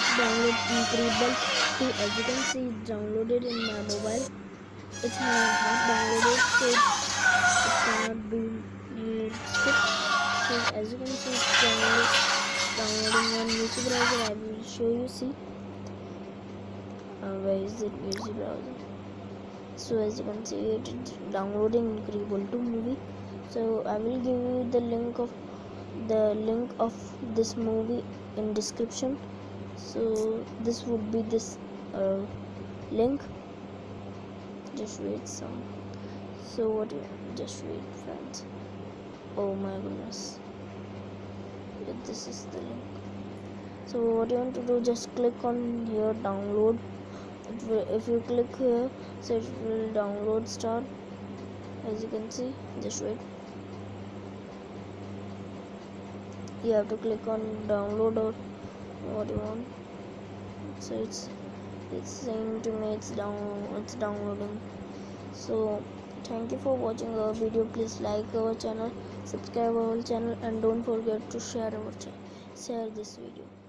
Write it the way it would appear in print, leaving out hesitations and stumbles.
download Incredible 2. As you can see, it's downloaded in my mobile. It's half downloaded, so it cannot be skipped. So as you can see, it's downloading on UC browser. I will show you. See, where is it? UC browser. So as you can see, it's downloading Incredible 2 movie. So I will give you the link of this movie in description. So this would be this link. Just wait some. So what you just wait, friends. Oh my goodness, this is the link. So what you want to do, just click on here, download. If you click here, so it will download start. As you can see, just wait. You have to click on download or what you want. So it's saying to me it's downloading. So thank you for watching our video. Please like our channel, subscribe our channel, and don't forget to share this video.